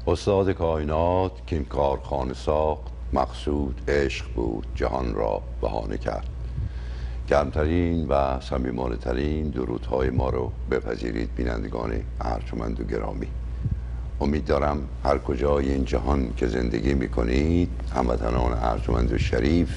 استاد کائنات که این کارخانه ساخت، مقصود عشق بود جهان را بهانه کرد. گرمترین و صمیمانه ترین درودهای ما رو بپذیرید بینندگان ارجمند و گرامی. امید دارم هر کجای این جهان که زندگی میکنید، هموطنان ارجمند و شریف،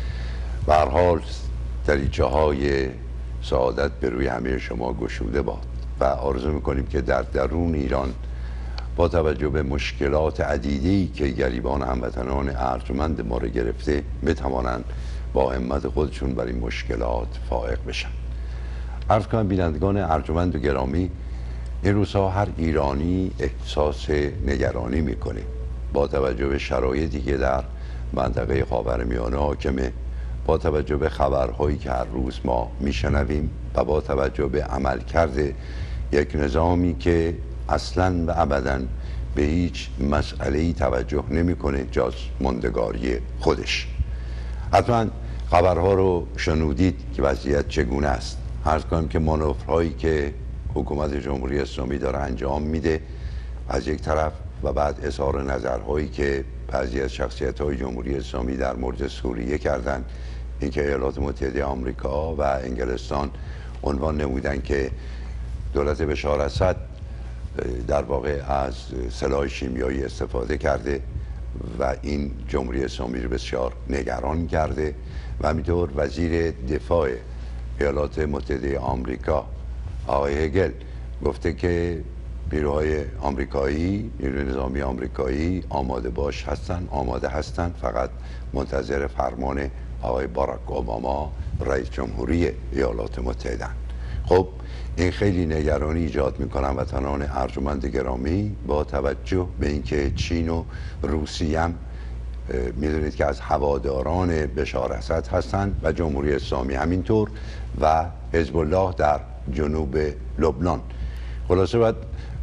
به هر حال دریچه های سعادت به روی همه شما گشوده باد و آرزو میکنیم که در درون ایران با توجه به مشکلات عدیده‌ای که گریبان هموطنان ارجمند ما رو گرفته بتوانند با همت خودشون بر این مشکلات فائق بشن. عرض کنم بینندگان ارجمند و گرامی، این روزها هر ایرانی احساس نگرانی میکنه با توجه به شرایطی که در منطقه خاورمیانه حاکمه، با توجه به خبرهایی که هر روز ما میشنویم و با توجه به عملکرد یک نظامی که اصلا و ابدا به هیچ مسئله‌ای توجه نمیکنه جز ماندگاری خودش. حتما خبرها رو شنودید که وضعیت چگونه است. عرض کنم که مانورهایی که حکومت جمهوری اسلامی داره انجام میده از یک طرف و بعد اظهار نظرهایی که بعضی از شخصیت‌های جمهوری اسلامی در مورد سوریه کردن، اینکه ایالات متحده آمریکا و انگلستان عنوان نمودن که دولت بشار اسد در واقع از سلاح شیمیایی استفاده کرده و این جمهوری اسلامی رو بسیار نگران کرده و همینطور وزیر دفاع ایالات متحده آمریکا آقای هگل گفته که نیروهای آمریکایی، نیروی نظامی آمریکایی آماده هستن، فقط منتظر فرمان آقای باراک اوباما رئیس جمهوری ایالات متحده. خب این خیلی نگرانی ایجاد میکنه وطنان ارجمند گرامی، با توجه به اینکه چین و روسیه هم میدونید که از هواداران بشار اسد هستند و جمهوری اسلامی همینطور و حزب الله در جنوب لبنان. خلاصه باید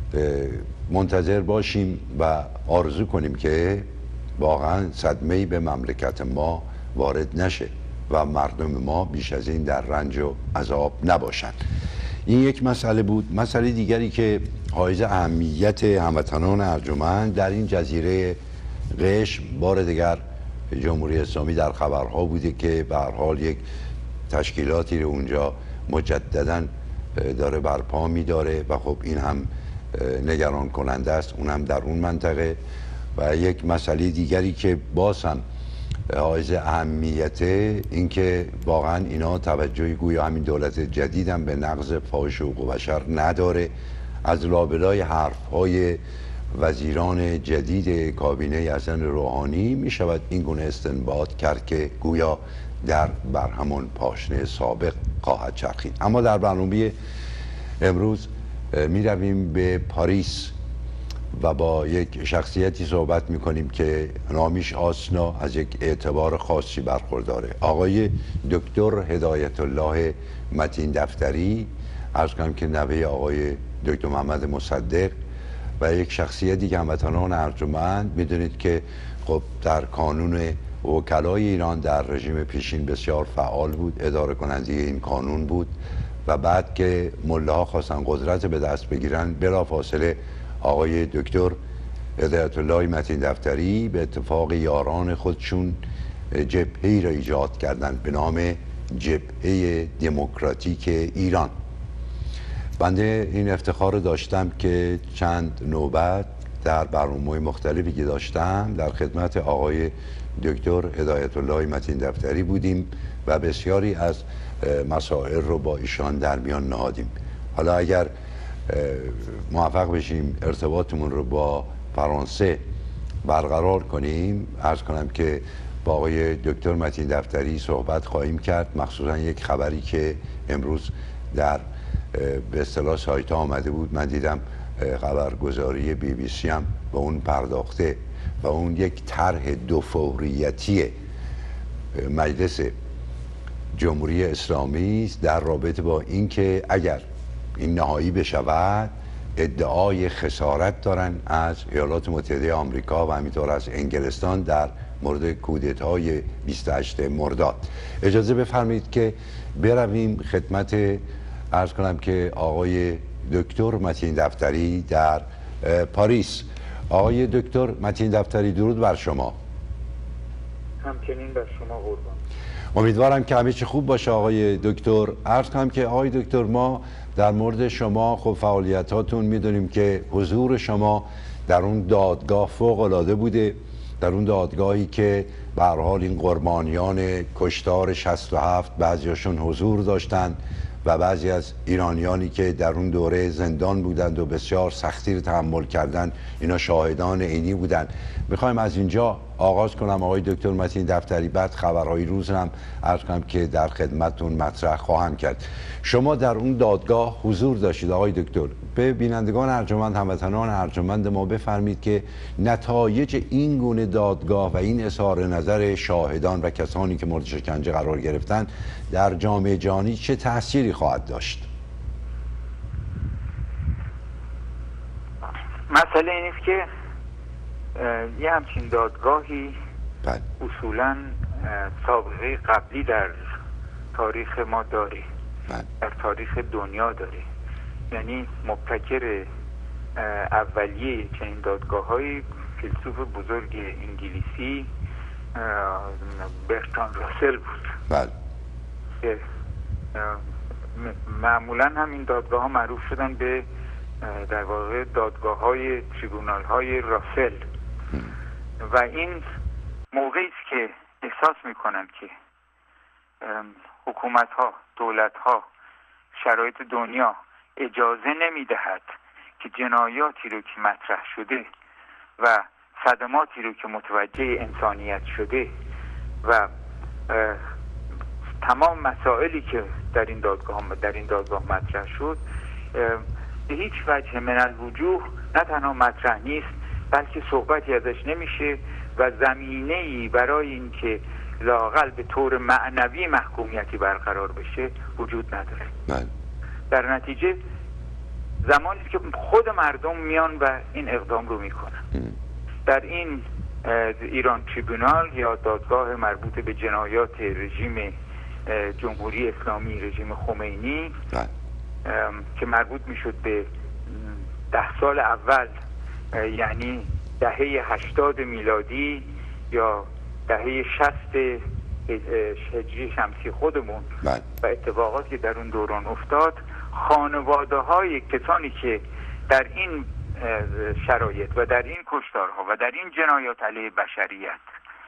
منتظر باشیم و آرزو کنیم که واقعا صدمه‌ای به مملکت ما وارد نشه و مردم ما بیش از این در رنج و عذاب نباشند. این یک مسئله بود. مسئله دیگری که حائز اهمیت هموطنان ارجمند در این جزیره قشم، بار دیگر جمهوری اسلامی در خبرها بوده که به هر حال یک تشکیلاتی رو اونجا مجددا داره برپا می‌داره و خب این هم نگران کننده است، اون هم در اون منطقه. و یک مسئله دیگری که باز هم حائز اهمیت، این که واقعا اینا توجهی گویا همین دولت جدید هم به نقض فاحش حقوق بشر نداره. از لابلای حرف‌های وزیران جدید کابینه حسن روحانی می شود این گونه استنباط کرد که گویا بر همون پاشنه سابق خواهد چرخید. اما در برنامه امروز می رویم به پاریس و با یک شخصیتی صحبت می کنیم که نامیش آسنا از یک اعتبار خاصی برخورداره. آقای دکتر هدایت الله متین دفتری، عرض کنم که نوه آقای دکتر محمد مصدق و یک شخصیتی که هموطنان ارجمند میدونید که خب در کانون وکلای ایران در رژیم پیشین بسیار فعال بود، اداره کننده این کانون بود و بعد که ملاها خواستن قدرت به دست بگیرن، بلافاصله آقای دکتر هدایت الله متین دفتری به اتفاق یاران خودشون جبهه‌ای را ایجاد کردند به نام جبهه دموکراتیک ایران. بنده این افتخار داشتم که چند نوبت در برنامه‌های مختلفی که داشتم در خدمت آقای دکتر هدایت الله متین دفتری بودیم و بسیاری از مسائل رو با ایشان در میان نهادیم. حالا اگر موفق بشیم ارتباطمون رو با فرانسه برقرار کنیم، عرض کنم که با آقای دکتر متین دفتری صحبت خواهیم کرد، مخصوصا یک خبری که امروز در به اصطلاح سایت ها آمده بود. من دیدم خبرگزاری BBC هم به اون پرداخته و اون یک طرح دو فوریتی مجلس جمهوری اسلامی است در رابطه با اینکه اگر این نهایی بشود ادعای خسارت دارن از ایالات متحده آمریکا و همینطور از انگلستان در مورد کودتای 28 مرداد. اجازه بفرمایید که برویم خدمت، عرض کنم که آقای دکتر متین دفتری در پاریس. آقای دکتر متین دفتری، درود بر شما. همچنین بر شما قربان. امیدوارم که همه چی خوب باشه آقای دکتر. عرض کنم که آقای دکتر، ما در مورد شما خب فعالیتاتون میدونیم که حضور شما در اون دادگاه فوق العاده بوده، در اون دادگاهی که به هر حال این قربانیان کشتار 67 بعضیاشون حضور داشتن و بعضی از ایرانیانی که در اون دوره زندان بودند و بسیار سختی رو تحمل کردن، اینا شاهدان عینی بودن. میخوایم از اینجا آغاز کنم آقای دکتر متین دفتری، بعد خبرهای روز هم عرض کنم که در خدمتتون مطرح خواهم کرد. شما در اون دادگاه حضور داشتید آقای دکتر. به بینندگان ارجمند، هموطنان ارجمند ما بفرمید که نتایج این گونه دادگاه و این اظهار نظر شاهدان و کسانی که مورد شکنجه قرار گرفتن در جامعه جهانی چه تأثیری خواهد داشت؟ مسئله این است که یه همچین دادگاهی اصولاً سابقه قبلی در تاریخ ما داره، در تاریخ دنیا داره. یعنی مبتکر اولیه چنین دادگاه‌های فیلسوف بزرگ انگلیسی برتراند راسل بود. که معمولاً هم این دادگاه ها معروف شدن به در واقع دادگاه های تریبونال های راسل. و این موقعی است که احساس میکنن که حکومت ها، دولت ها، شرایط دنیا اجازه نمیدهد که جنایاتی رو که مطرح شده و صدماتی رو که متوجه انسانیت شده و تمام مسائلی که در این دادگاه مطرح شد به هیچ وجه من الوجوه نه تنها مطرح نیست، بلکه صحبتی ازش نمیشه و زمینه‌ای برای اینکه لااقل به طور معنوی محکومیتی برقرار بشه وجود نداره. در نتیجه زمانی که خود مردم میان و این اقدام رو میکنن، در این ایران تریبونال یا دادگاه مربوط به جنایات رژیم جمهوری اسلامی، رژیم خمینی، که مربوط میشد به 10 سال اول، یعنی دهه 80 میلادی یا دهه 60 هجری شمسی خودمون و اتفاقاتی که در اون دوران افتاد، خانواده های کسانی که در این شرایط و در این کشتارها و در این جنایات علیه بشریت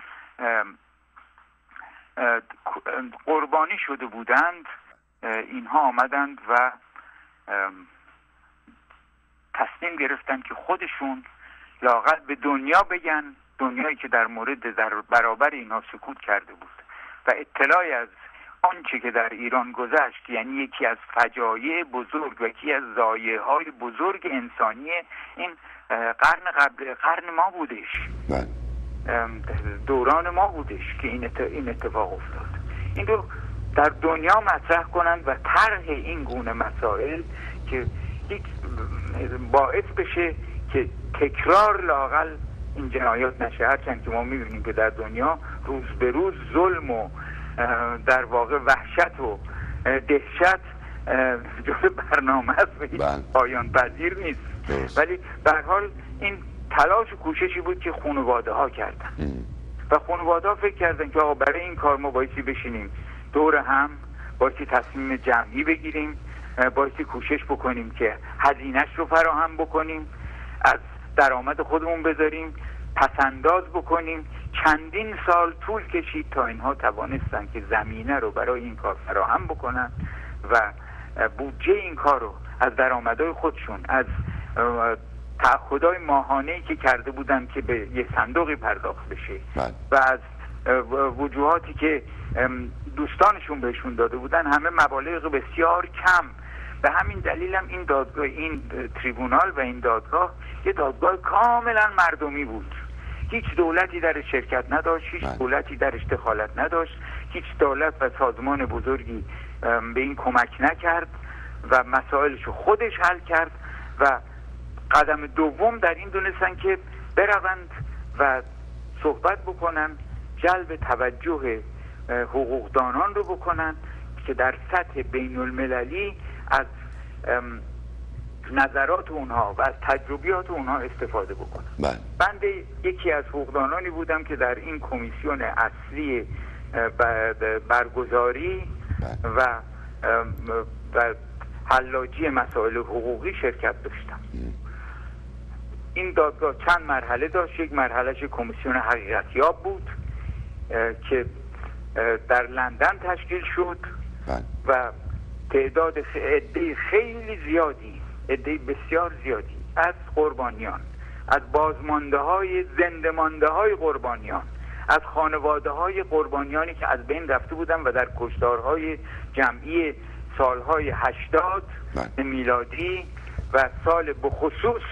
قربانی شده بودند، اینها آمدند و تصمیم گرفتن که خودشون لااقل به دنیا بگن، دنیایی که در برابر اینها سکوت کرده بود و اطلاعی از آنچه که در ایران گذشت، یعنی یکی از فجایع بزرگ و یکی از ضایعه‌های بزرگ انسانی این قرن ما بودش، دوران ما بودش که این اتفاق افتاد. این رو در دنیا مطرح کنند و طرح این گونه مسائل که باعث بشه که تکرار لااقل این جنایات نشه. هرچند که ما می‌بینیم که در دنیا روز به روز ظلم و در واقع وحشت و دهشت جزء برنامه است و پایان پذیر نیست، ولی به هر حال این تلاش و کوششی بود که خانواده ها کردن و خانواده ها فکر کردن که آقا برای این کار ما بایستی بشینیم دور هم، بایستی تصمیم جمعی بگیریم، بایستی کوشش بکنیم که هزینه‌اش رو فراهم بکنیم، از درآمد خودمون بذاریم، پسنداز بکنیم. چندین سال طول کشید تا اینها توانستن که زمینه رو برای این کار فراهم بکنن و بودجه این کار رو از درآمدهای خودشون، از تعهدهای ماهانه‌ای که کرده بودن که به یه صندوقی پرداخت بشه و از وجوهاتی که دوستانشون بهشون داده بودن، همه مبالغ بسیار کم. به همین دلیل هم این دادگاه، این تریبونال و این دادگاه یه دادگاه کاملا مردمی بود. هیچ دولتی در شرکت نداشت، هیچ دولتی در دخالت نداشت، هیچ دولت و سازمان بزرگی به این کمک نکرد و مسائلشو خودش حل کرد و قدم دوم در این دونستن که بروند و صحبت بکنن، جلب توجه حقوقدانان رو بکنن که در سطح بین المللی از نظرات اونها و از تجربیات اونها استفاده بکنم. بنده یکی از حقوقدانانی بودم که در این کمیسیون اصلی برگزاری و حلاجی مسائل حقوقی شرکت داشتم. این دادگاه چند مرحله داشت. یک مرحلهش کمیسیون حقیقتیاب بود که در لندن تشکیل شد و تعداد عده خیلی زیادی، عده بسیار زیادی از قربانیان، از بازمانده های زنده مانده های قربانیان، از خانواده های قربانیانی که از بین رفته بودن و در کشتارهای جمعی سالهای 80 میلادی و سال بخصوص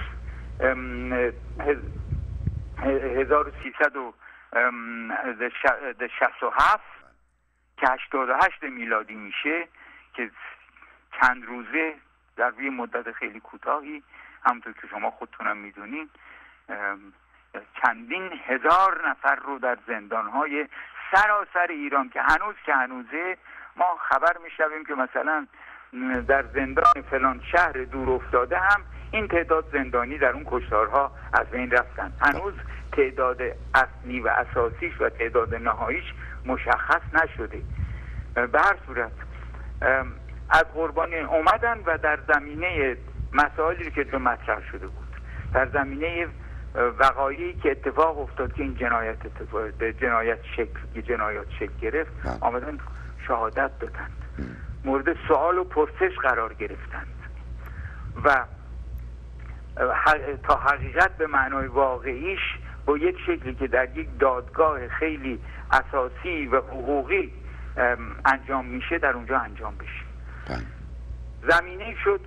1367 که 88 میلادی میشه، که چند روزه در یه مدت خیلی کوتاهی، همونطور که شما خودتونم میدونین، چندین هزار نفر رو در زندانهای سراسر ایران که هنوزه ما خبر میشنویم که مثلا در زندان فلان شهر دور افتاده هم این تعداد زندانی در اون کشتارها از بین رفتن. هنوز تعداد اصلی و اساسیش و تعداد نهاییش مشخص نشده. به هر صورت از قربانی اومدن و در زمینه مسائلی که مطرح شده بود، در زمینه وقایعی که اتفاق افتاد که این جنایات شکل گرفت، آمدن شهادت دادند، مورد سوال و پرسش قرار گرفتند و تا حقیقت به معنای واقعیش با یک شکلی که در یک دادگاه خیلی اساسی و حقوقی انجام میشه در اونجا انجام بشه. زمینه شد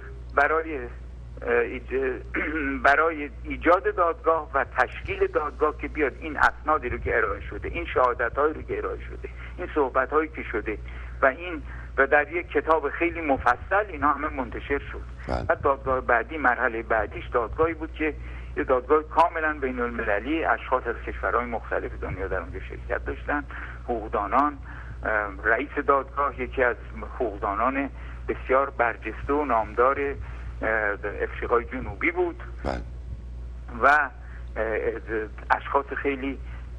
برای ایجاد دادگاه و تشکیل دادگاه که بیاد این اسنادی رو که ارائه شده، این شهادت‌هایی رو که ارائه شده، این صحبت‌هایی که شده و در یک کتاب خیلی مفصل اینا همه منتشر شد. و دادگاه بعدی، مرحله بعدیش دادگاهی بود که یه دادگاه کاملا بین المللی، اشخاص از کشورهای مختلف دنیا در اونجا شرکت داشتن، حقوقدانان، رئیس دادگاه یکی از حقوقدانان بسیار برجسته و نامدار افریقای جنوبی بود و اشخاص خیلی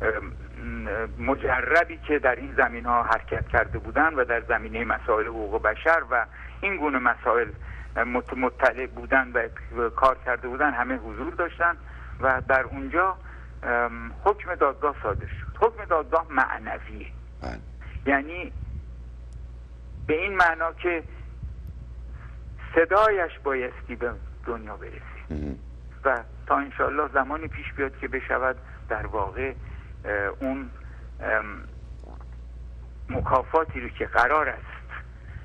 مجربی که در این زمین ها حرکت کرده بودن و در زمینه مسائل حقوق بشر و این گونه مسائل مطلع بودن و کار کرده بودن همه حضور داشتن و در اونجا حکم دادگاه صادر شد. حکم دادگاه معنویه، یعنی به این معنا که صدایش بایستی به دنیا برسه و تا انشاءالله زمانی پیش بیاد که بشود در واقع اون مکافاتی رو که قرار است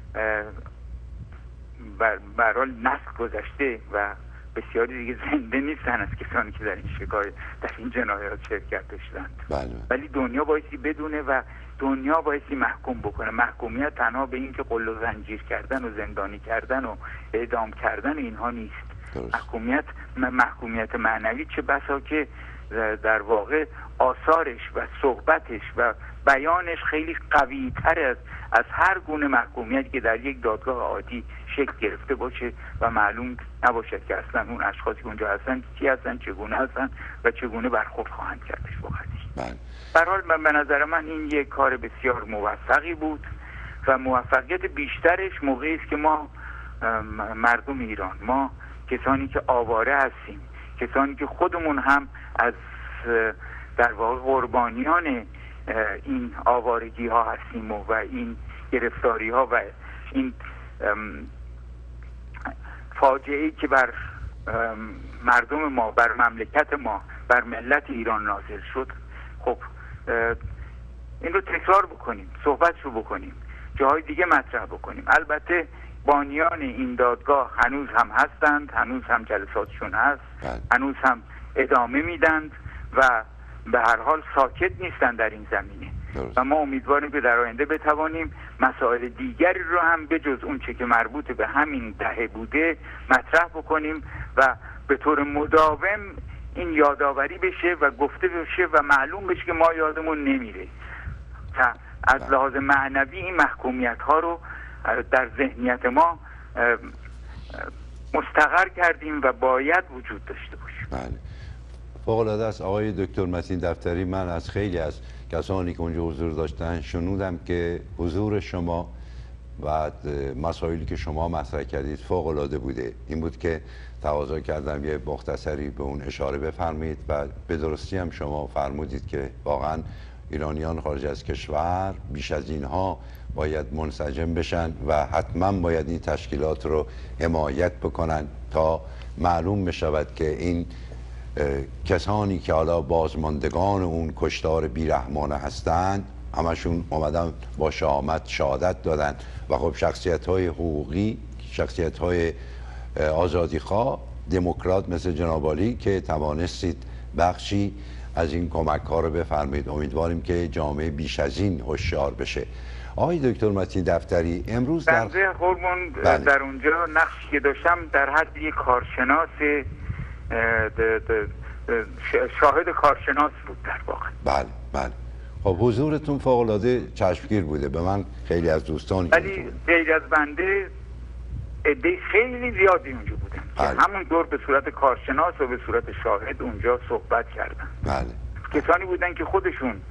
برای نسل گذشته و بسیاری دیگه زنده نیستن از کسانی که در این جنایات شرکت داشتند، ولی دنیا بایستی بدونه و دنیا بایستی محکوم بکنه. محکومیت تنها به این که قل و زنجیر کردن و زندانی کردن و اعدام کردن اینها نیست. محکومیت معنوی چه بسا که در واقع آثارش و صحبتش و بیانش خیلی قوی تر از هر گونه محکومیت که در یک دادگاه عادی شکل گرفته باشه و معلوم نباشد که اصلا اون اشخاصی که اونجا هستن کی هستن، چگونه هستن و چگونه برخورد خواهند کردش با قضیه. به هر حال به نظر من این یک کار بسیار موفقی بود و موفقیت بیشترش موقعی است که ما مردم ایران، ما کسانی که آواره هستیم، کسانی که خودمون هم از در واقع قربانیان این آوارگی ها هستیم و این گرفتاری ها و این فاجعه‌ای که بر مردم ما، بر مملکت ما، بر ملت ایران نازل شد، خب این رو تکرار بکنیم، صحبت رو بکنیم، جاهای دیگه مطرح بکنیم. البته بانیان این دادگاه هنوز هم هستند، هنوز هم جلساتشون هست، هنوز هم ادامه میدند و به هر حال ساکت نیستند در این زمینه و ما امیدواریم که در آینده بتوانیم مسائل دیگری رو هم به جز اون چه که مربوط به همین دهه بوده مطرح بکنیم و به طور مداوم این یادآوری بشه و گفته بشه و معلوم بشه که ما یادمون نمیره تا از لحاظ معنوی این محکومیت ها رو در ذهنیت ما مستقر کردیم و باید وجود داشته باشیم. بله، فوق‌العاده است. آقای دکتر متین دفتری، من از خیلی از کسانی که اونجا حضور داشتن شنودم که حضور شما و مسائلی که شما مطرح کردید فوق‌العاده بوده. این بود که تقاضا کردم یه مختصری به اون اشاره بفرمایید و به درستی هم شما فرمودید که واقعا ایرانیان خارج از کشور بیش از اینها باید منسجم بشن و حتما باید این تشکیلات رو حمایت بکنن تا معلوم بشود که این کسانی که حالا بازماندگان اون کشتار بیرحمانه هستند همشون اومدن با شهامت شهادت دادن و خب شخصیت‌های حقوقی، شخصیت‌های آزادیخواه، دموکرات مثل جناب عالی که توانستید بخشی از این کمک‌ها رو بفرمایید. امیدواریم که جامعه بیش از این هوشیار بشه. آقای دکتر متین دفتری، امروز بنده خورمون در اونجا نقشی که داشتم در حد یک کارشناس، شاهد کارشناس بود در واقع. بله بله. خب حضورتون فوق‌العاده چشمگیر بوده. به من خیلی از دوستانی ولی غیر از بنده عده خیلی زیادی اونجا بودن که همون دور به صورت کارشناس و به صورت شاهد اونجا صحبت کردن. بله. کسانی بودن که خودشون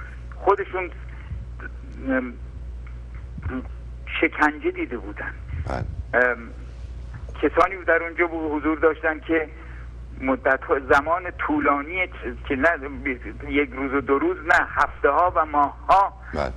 شکنجه دیده بودن. بله. کسانی در اونجا حضور داشتن که مدت زمان طولانی که نه یک روز و 2 روز، نه هفته ها و ماه ها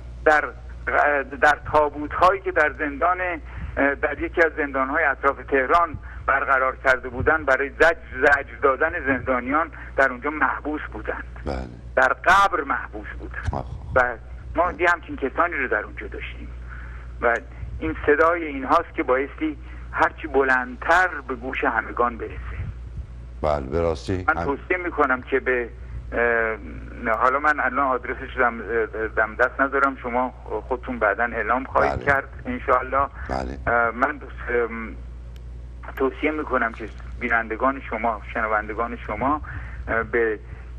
در تابوت هایی که در زندان، در یکی از زندان های اطراف تهران برقرار کرده بودن برای زجر دادن زندانیان در اونجا محبوس بودند. بله. در قبر محبوس بودند. و ما همچین کسانی رو در اونجا داشتیم و این صدای اینهاست که بایستی هرچی بلندتر به گوش همگان برسه. بله به راستی من توصیه میکنم که به حالا من الان آدرسش دم دست ندارم، شما خودتون بعداً اعلام خواهید کرد انشاءالله. من توصیه میکنم که بینندگان شما، شنوندگان شما به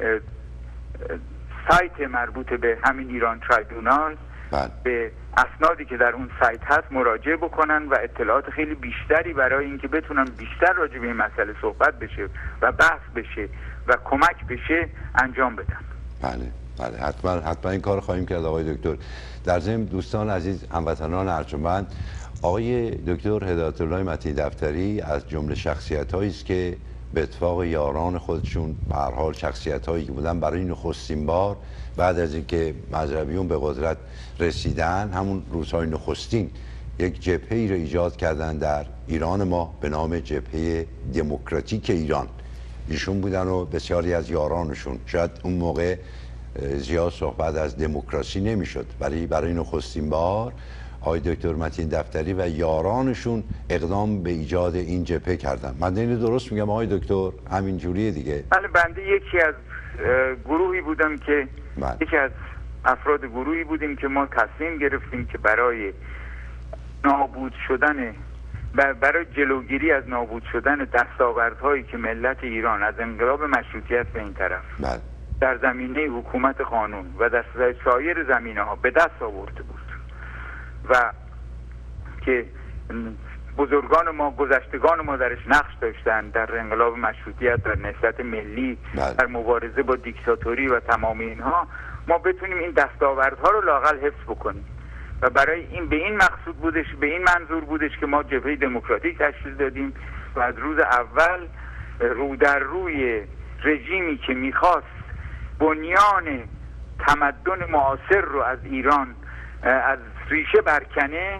سایت مربوط به همین ایران ترایبونال به اسنادی که در اون سایت هست مراجعه بکنن و اطلاعات خیلی بیشتری برای اینکه بتونن بیشتر راجع به این مسئله صحبت بشه و بحث بشه و کمک بشه انجام بدن. بله بله، حتما این کار خواهیم کرد آقای دکتر. در ضمن دوستان عزیز، هموطنان ارجمند، آقای دکتر هدایت الله متین دفتری از جمله شخصیت‌هایی است که به اتفاق یاران خودشون به هر حال شخصیت‌هایی که بودن برای نخستین بار بعد از اینکه مذهبیون به قدرت رسیدن، همون روزهای نخستین یک جبهه‌ای را ایجاد کردن در ایران ما به نام جبهه دموکراتیک ایران. ایشون بودن و بسیاری از یارانشون. شاید اون موقع زیاد صحبت از دموکراسی نمیشد، ولی برای نخستین بار آقای دکتر متین دفتری و یارانشون اقدام به ایجاد این جبهه کردن. من اینو درست میگم آقای دکتر؟ همین جوریه دیگه؟ بله، بنده یکی از گروهی بودم که یکی از افراد گروهی بودیم که ما تصمیم گرفتیم که برای نابود شدن برای جلوگیری از نابود شدن دستاوردهایی که ملت ایران از انقلاب مشروطیت به این طرف در زمینه حکومت قانون و در سایر زمینه‌ها به دست آورده بود و که بزرگان ما، گذشتگان ما درش نقش داشتن در انقلاب مشروطیت، در نهضت ملی، در مبارزه با دیکتاتوری و تمام اینها، ما بتونیم این دستاوردها رو لااقل حفظ بکنیم و برای این به این مقصود بودش، به این منظور بودش که ما جبهه دموکراتیک تشکیل دادیم و از روز اول رو در روی رژیمی که میخواست بنیان تمدن معاصر رو از ایران از ریشه برکنه،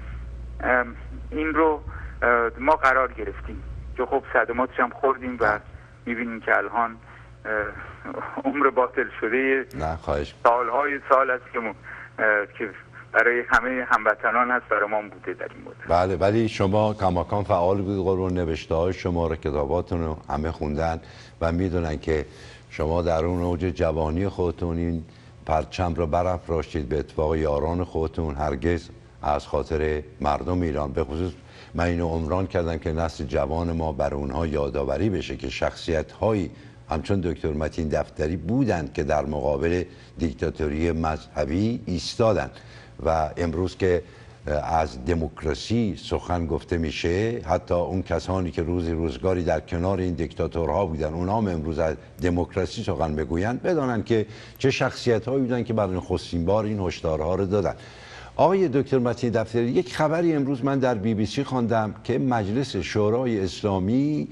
این رو ما قرار گرفتیم که خب صدماتش هم خوردیم و میبینیم که الان عمر باطل شده سالهای سال است که برای همه هموطنان هست، برای ما بوده در این مدت. بله، ولی شما کماکان فعال بود قربان. نوشته های شما رو، کتاباتون رو همه خوندن و میدونن که شما در اون اوج جوانی خودتون این پرچم رو برافراشتید به اتفاق یاران خودتون، هرگز از خاطر مردم ایران. به خصوص من اینو عمران کردم که نسل جوان ما بر اونها یادآوری بشه که شخصیت هایی همچون دکتر متین دفتری بودند که در مقابل دیکتاتوری مذهبی ایستادند و امروز که از دموکراسی سخن گفته میشه، حتی اون کسانی که روزگاری در کنار این دیکتاتورها بودن اونا هم امروز از دموکراسی سخن بگویند، بدانند که چه شخصیت‌هایی بودن که برای نخستین بار این هشدارها رو دادن. آقای دکتر متین دفتری، یک خبری امروز من در BBC خواندم که مجلس شورای اسلامی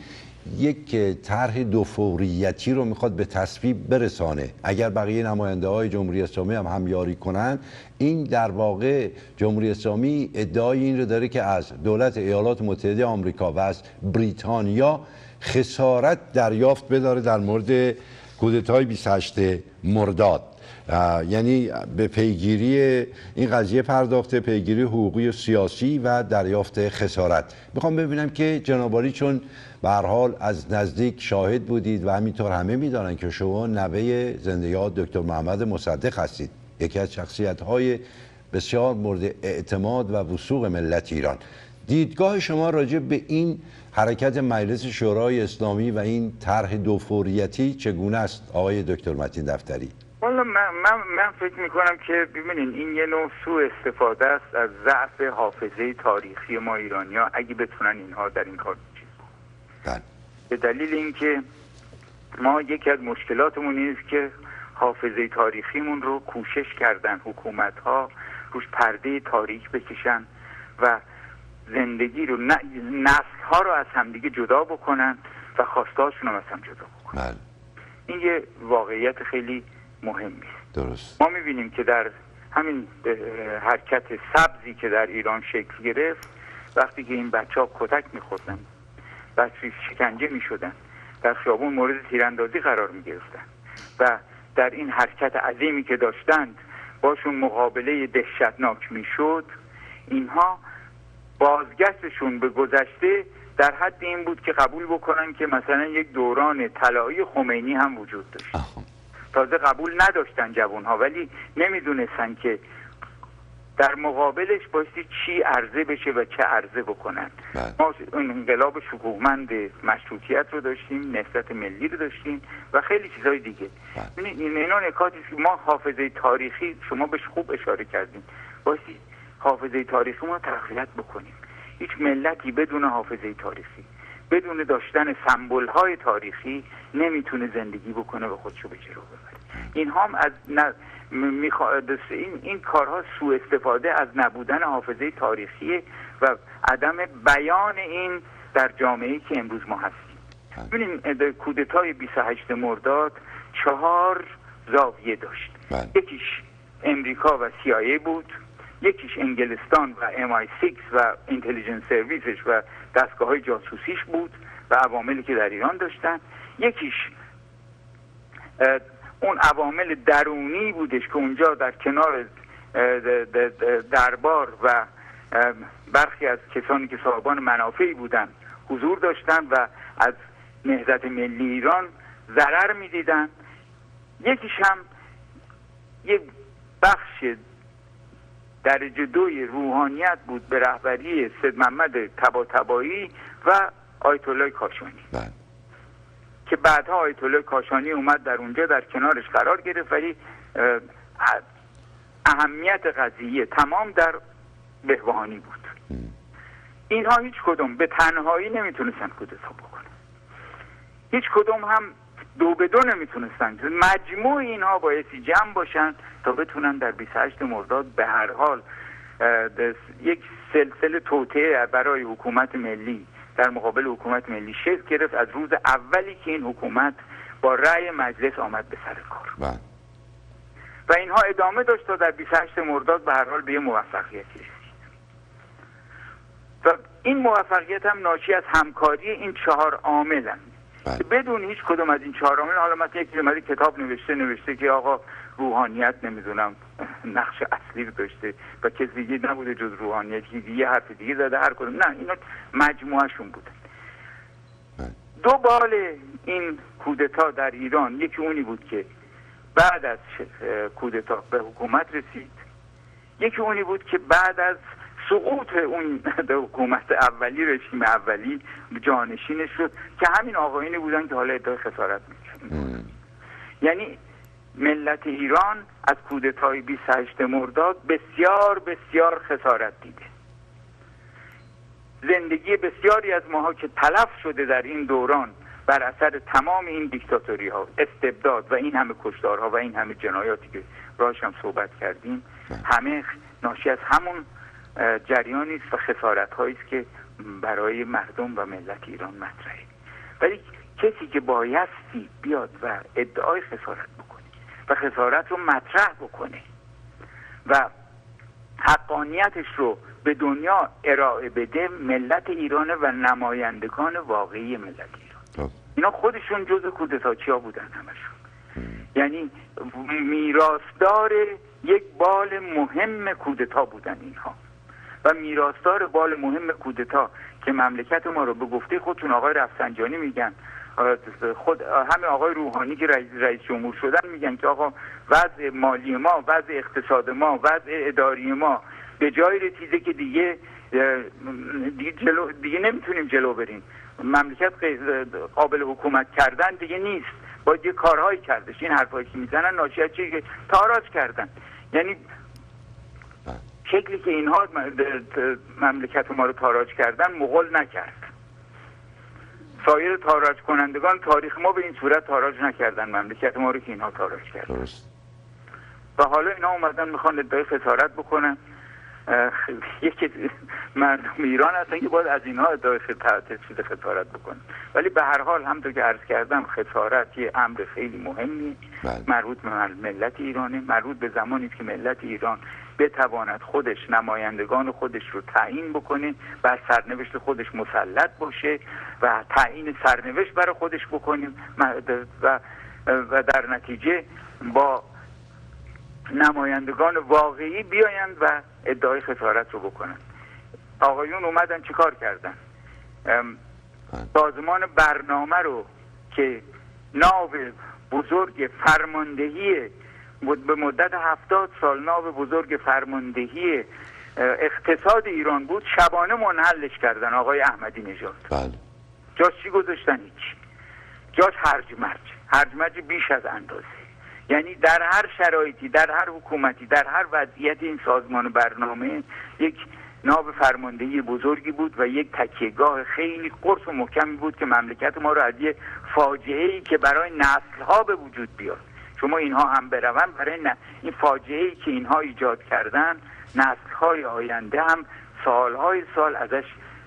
یک طرح دوفوریتی رو میخواد به تصویب برسانه. اگر بقیه نماینده های جمهوری اسلامی هم همیاری کنن، این در واقع جمهوری اسلامی ادعای این رو داره که از دولت ایالات متحده آمریکا و از بریتانیا خسارت دریافت بداره در مورد کودتای 28 مرداد. یعنی به پیگیری این قضیه پرداخته، پیگیری حقوقی و سیاسی و دریافت خسارت. میخوام ببینم که جناب عالی چون به هر حال از نزدیک شاهد بودید و همینطور همه میدانن که شما نوه زنده یاد دکتر محمد مصدق هستید، یکی از شخصیت‌های بسیار مورد اعتماد و وثوق ملت ایران. دیدگاه شما راجع به این حرکت مجلس شورای اسلامی و این طرح دوفوریتی چگونه است آقای دکتر متین دفتری؟ والا من فکر میکنم که ببینین این یه نوع سوء استفاده است از ضعف حافظه تاریخی ما ایرانی‌ها اگه بتونن اینها در این کار چیز کنن. به دلیل اینکه ما یکی از مشکلاتمون این است که حافظه تاریخیمون رو کوشش کردن حکومت‌ها روش پرده تاریک بکشن و زندگی رو نسل‌ها رو از همدیگه جدا بکنن و خواسته‌هاشون رو از هم جدا بکنن. این یه واقعیت خیلی مهمی است. درست. ما می‌بینیم که در همین حرکت سبزی که در ایران شکل گرفت، وقتی که این بچه‌ها کتک می‌خوردن، بچه‌ها شکنجه می‌شدن، در خیابون مورد تیراندازی قرار می‌گرفتن و در این حرکت عظیمی که داشتند باشون مقابله دهشتناک می‌شد، اینها بازگشتشون به گذشته در حد این بود که قبول بکنن که مثلا یک دوران طلایی خمینی هم وجود داشت. تازه قبول نداشتن جوانها، ولی نمیدونستن که در مقابلش بایستی چی عرضه بشه و چه عرضه بکنن. ما انقلاب شکوهمند مشروطیت رو داشتیم، نهضت ملی رو داشتیم و خیلی چیزهای دیگه. اینا نکاتی که ما حافظه تاریخی، شما بهش خوب اشاره کردیم، بایستی حافظه تاریخی ما تقویت بکنیم. هیچ ملتی بدون حافظه تاریخی، بدون داشتن سمبول‌های تاریخی نمیتونه زندگی بکنه و خودشو به جلو ببره. اینها هم از این کارها سوء استفاده از نبودن حافظه تاریخی و عدم بیان این در جامعه‌ای که امروز ما هستیم. ببینید کودتای 28 مرداد 4 زاویه داشت. یکیش امریکا و CIA بود، یکیش انگلستان و MI6 و اینتلیجنس سرویسش و دستگاه‌های جاسوسیش بود و عواملی که در ایران داشتن، یکیش اون عوامل درونی بودش که اونجا در کنار دربار و برخی از کسانی که صاحبان منافعی بودن حضور داشتن و از نهضت ملی ایران ضرر می‌دیدن. یکیش هم یک بخش درجه 2 روحانیت بود به رهبری سید محمد طباطبایی و آیت الله کاشانی که بعدها آیت الله کاشانی اومد در اونجا در کنارش قرار گرفت، ولی اهمیت قضیه تمام در بهبهانی بود. اینها هیچ کدوم به تنهایی نمیتونستن کودتا بکنن، هیچ کدوم هم دو به دو نمیتونستن. مجموع اینها بایستی جمع باشن تا بتونن در 28 مرداد به هر حال یک سلسله توطئه برای حکومت ملی در مقابل حکومت ملی شکل گرفت از روز اولی که این حکومت با رأی مجلس آمد به سر کار. و اینها ادامه داشت تا در 28 مرداد به هر حال به یه موفقیتی رسید. و این موفقیت هم ناشی از همکاری این 4 عاملن. بدون هیچ کدوم از این 4 عامل، حالا مثلا یکی اومده کتاب نوشته که آقا روحانیت نمیدونم نقش اصلی رو داشته و کسی دیگه نبوده جز روحانیت، یه حرف دیگه زده، هر کدوم نه، اینا مجموعهشون بودن. دو بال این کودتا در ایران، یکی اونی بود که بعد از کودتا به حکومت رسید، یکی اونی بود که بعد از سقوط اون حکومت اولی، رژیم اولی جانشینش شد که همین آقایونی بودن که حالا ادعای خسارت میکنن. یعنی ملت ایران از کودتای 28 مرداد بسیار بسیار خسارت دیده. زندگی بسیاری از ماها که تلف شده در این دوران بر اثر تمام این دیکتاتوری ها، استبداد و این همه کشتارها و این همه جنایاتی که راش هم صحبت کردیم، همه ناشی از همون جریانی است و خسارت هایی است که برای مردم و ملت ایران مطرحه. ولی کسی که بایستی بیاد و ادعای خسارت بکنه و خسارت رو مطرح بکنه و حقانیتش رو به دنیا ارائه بده، ملت ایران و نمایندگان واقعی ملت ایران. اینا خودشون جزء کودتاچی‌ها بودن همشون. یعنی میراثدار یک بال مهم کودتا بودن اینها و میراثدار بال مهم کودتا که مملکت ما رو به گفته خودتون آقای رفسنجانی میگن، خود همه آقای روحانی که رئیس جمهور شدن میگن که آقا وضع مالی ما، وضع اقتصاد ما، وضع اداری ما به جای رسیده که دیگه نمیتونیم جلو بریم، مملکت قابل حکومت کردن دیگه نیست، باید یه کارهایی کردش. این حرفایی که میزنن ناشی از چیه؟ که تاراج کردن. یعنی شکلی که اینها مملکت ما رو تاراج کردن مغول نکرد. سایر تاراج کنندگان تاریخ ما به این صورت تاراج نکردن مملکت ما رو که اینها تاراج کردن. و حالا اینا اومدن میخوان ادعای خسارت بکنن. یکی مردم ایران هستن که باید از اینها ادعای خسارت بکنن. ولی به هر حال همونطور که عرض کردم خسارت یه امر خیلی مهمی مربوط به ملت ایرانه، مربوط به زمانی که ملت ایران بتواند خودش نمایندگان خودش رو تعیین بکنه، بر سرنوشت خودش مسلط باشه و تعیین سرنوشت برای خودش بکنه و در نتیجه با نمایندگان واقعی بیایند و ادعای خسارت رو بکنن. آقایون اومدن چی کار کردن؟ سازمان برنامه رو که ناو بزرگ فرماندهی به مدت 70 سال ناو بزرگ فرماندهی اقتصاد ایران بود، شبانه منحلش کردن آقای احمدی نژاد. بله. جاش چی گذاشتن؟ هیچ. جاش هرج مرج بیش از اندازه. یعنی در هر شرایطی، در هر حکومتی، در هر وضعیت این سازمان برنامه یک ناو فرماندهی بزرگی بود و یک تکیهگاه خیلی قرص و محکمی بود که مملکت ما رو از یه فاجعه‌ای که برای نسل‌ها به وجود بیاد، شما اینها هم بروند، برای این فاجعه‌ای که اینها ایجاد کردن نسل‌های آینده هم سال‌های سال ازش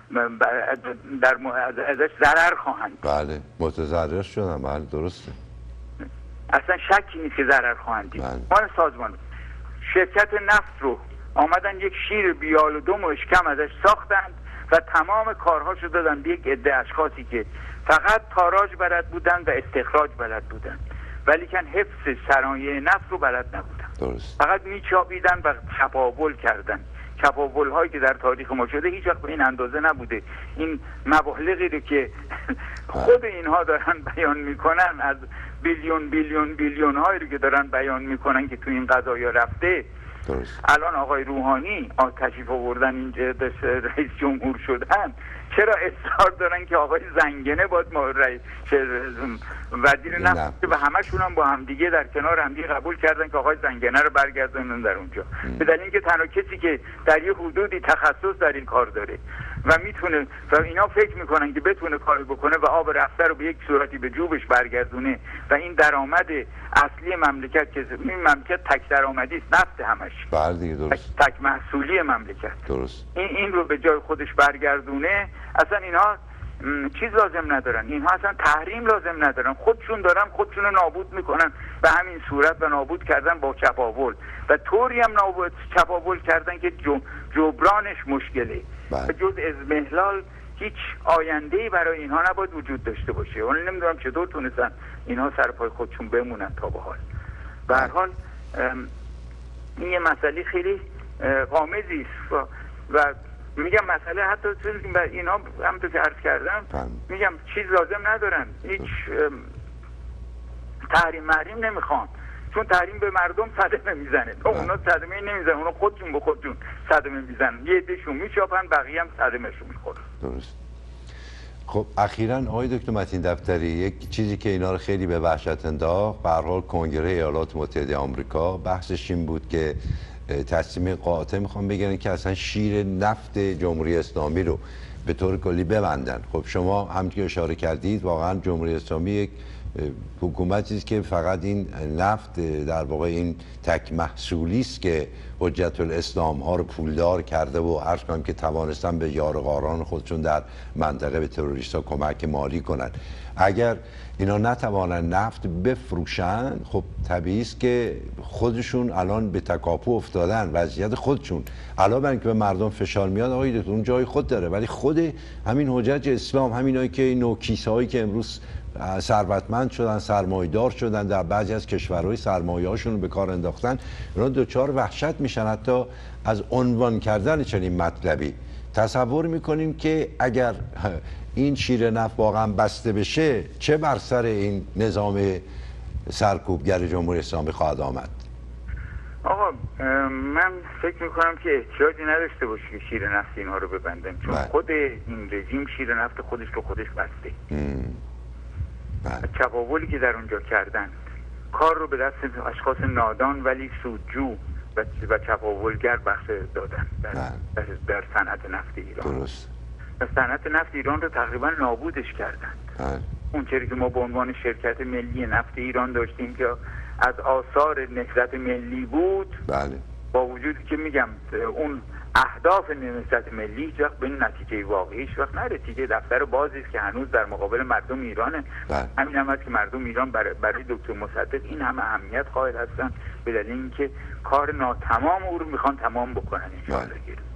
ضرر خواهند. بله متضرر شدن. بله درسته، اصلا شکی نیست که ضرر خواهند دید. ما سازمان شرکت نفت رو آمدن یک شیر بیال و دم و اشکم ازش ساختند و تمام کارهاشو دادن به یک عده اشخاصی که فقط تاراج بلد بودن و استخراج بلد بودن، ولی کن حفظ صنایع نفت رو بلد نبودن. درست. فقط میچاپیدن و چپاول کردن. چپاول هایی که در تاریخ ما شده هیچ وقت به این اندازه نبوده. این مبالغی رو که خود اینها دارن بیان میکنن، از بیلیون هایی رو که دارن بیان میکنن که تو این قضایا رفته. درست. الان آقای روحانی تشریف آوردن اینجا رئیس جمهور شدن، چرا اصرار دارن که آقای زنگنه باید وزیر نفت و همشون هم با همدیگه در کنار همدیگه قبول کردن که آقای زنگنه رو برگردونن در اونجا، به دلیل اینکه تنها کسی که در یه حدودی تخصص در این کار داره و میتونه و اینا فکر میکنن که بتونه کار بکنه و آب رفته رو به یک صورتی به جوبش برگردونه و این درآمد اصلی مملکت که این مملکت تک درآمدی است، نفت همش. بله دیگه درست. تک محصولی مملکت. درست. این رو به جای خودش برگردونه، اصلا اینها چیز لازم ندارن، اینها اصلا تحریم لازم ندارن، خودشون دارن خودشون رو نابود میکنن به همین صورت و نابود کردن با چپاول و طوری هم چپاول کردن که جبرانش مشکله. و جز اضمحلال هیچ آینده‌ای برای اینها نباید وجود داشته باشه. ولی نمیدونم چطور تونستن اینها سر پای خودشون بمونن تا به حال. به هر حال این یه مسئله خیلی غامضی است و میگم مسئله حتی اینها همونطور که عرض کردم میگم چیز لازم ندارن، هیچ تحریم محریم نمیخوان، چون تحریم به مردم صدمه میزنه. اونا صدمه نمیزنن، اونا خودشون به خودشون صدمه میزنن، یه عدهشون میچاپن، بقیه هم صدمهشون میخورن. درست. خب اخیراً آقای دکتر متین دفتری یک چیزی که اینا رو خیلی به وحشت انداخت، به هر حال کنگره ایالات متحده آمریکا بحثش این بود که تصمیم قاطع میخوام بگیرن که اصلا شیر نفت جمهوری اسلامی رو به طور کلی ببندن. خب شما همونطور که اشاره کردید واقعا جمهوری اسلامی یک حکومتی است که فقط این نفت در واقع این تک محصولی است که حجت الاسلام ها رو پولدار کرده و عرض کنم که توانستن به یارغاران خودشون در منطقه به تروریست ها کمک مالی کنن. اگر اینا نتوانن نفت بفروشن خب طبیعی است که خودشون الان به تکاپو افتادن، وضعیت خودشون الان برای اینکه به مردم فشار میاد آقای دکتر اون جای خود داره، ولی خود همین حجج اسلام، همینایی که نوکیسه هایی که امروز ثروتمند شدن، سرمایه‌دار شدن، در بعضی از کشورهای سرمایه‌هاشون رو به کار انداختن، اونا دوچار وحشت میشن حتی از عنوان کردن چنین مطلبی. تصور میکنیم که اگر این شیر نفت واقعا بسته بشه چه بر سر این نظام سرکوبگر جمهوری اسلامی خواهد آمد؟ آقا من فکر میکنم که احتیاجی نداشته باشه که شیر نفت اینها رو ببندن، چون خود این رژیم شیر نفت خودش رو خودش بسته. چپاولی که در اونجا کردن کار رو به دست اشخاص نادان ولی سودجو و چپاولگر بخش دادن در صنعت نفت ایران. درست. و صنعت نفت ایران رو تقریبا نابودش کردن. اون چیزی که ما به عنوان شرکت ملی نفت ایران داشتیم که از آثار نهضت ملی بود، بله، با وجودی که میگم اون اهداف نهضت ملی هیچ وقت به این نتیجه واقعی هیچ وقت نرسیده. دفتر بازی است که هنوز در مقابل مردم ایرانه. همین هم هست که مردم ایران برای دکتر مصدق این همه اهمیت قائل هستن، به دلیل اینکه کار ناتمام او رو میخوان تمام بکنن انشاءالله.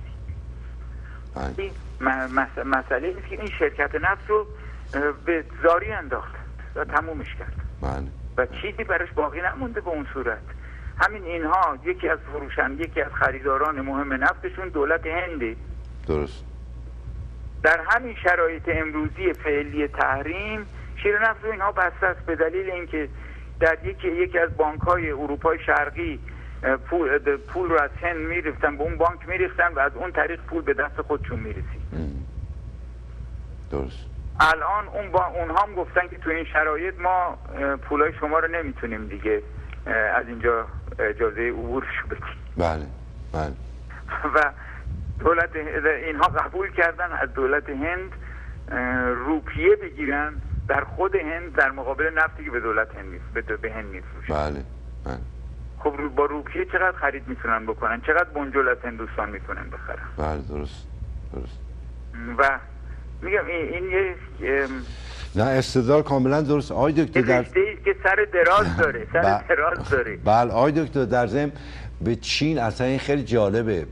این مسئله است که این شرکت نفت رو به زاری انداختن و تمومش کرد و چیزی براش باقی نمونده به اون صورت. همین اینها یکی از خریداران مهم نفتشون دولت هنده. درست. در همین شرایط امروزی فعلی تحریم شیر نفت رو اینها بسته است، به دلیل اینکه در یکی از بانک‌های اروپای شرقی پول رو از هند می‌ریختن، به اون بانک می‌ریختن و از اون طریق پول به دست خودشون می‌رسید. درست. الان اونها هم گفتن که تو این شرایط ما پولای شما رو نمیتونیم دیگه از اینجا اجازه عبورش بدیم. بله. و اینها قبول کردن از دولت هند روپیه بگیرن در خود هند در مقابل نفتی که به دولت هند به هند میفروشن. بله. خب با روپیه چقدر خرید میتونن بکنن؟ چقدر بنجل از هندوستان میتونن بخرن؟ بله. درست. و میگم این یه نه استدلال کاملا درست. آقای دکتر در که سر دراز داره. بله آقای دکتر در ضمن به چین اصلا این خیلی جالبه.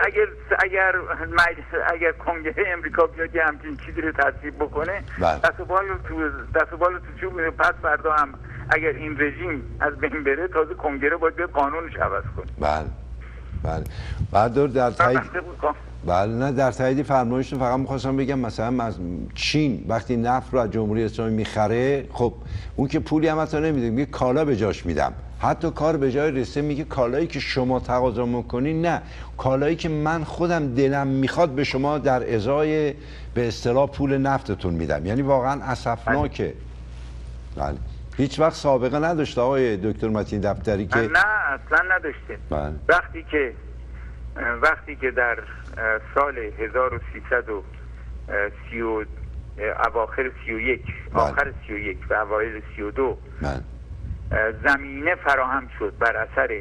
اگر کنگره امریکا بیاد یه همچین چیزی رو تصویب بکنه، دست و بال تو چوب، پس فردا هم اگر این رژیم از بین بره تازه کنگره باید بیاد قانونش عوض کنه. بله. بعد در تایید در تایید فرمایشتون فقط می‌خواستم بگم مثلا از چین وقتی نفت رو از جمهوری اسلامی میخره، خب اون که پولی هم حتی نمیده، میگه کالا به جاش میدم. حتی کار به جای رسه میگه کالایی که شما تقاضا میکنی نه، کالایی که من خودم دلم میخواد به شما در ازای به اصطلاح پول نفتتون میدم. یعنی واقعا اسفناکه. بله. هیچ وقت سابقه نداشته آقای دکتر متین دفتری که نه اصلا نداشته. وقتی که در سال 1330 اواخر 31 آخر 31 و اوایل 32 زمینه فراهم شد بر اثر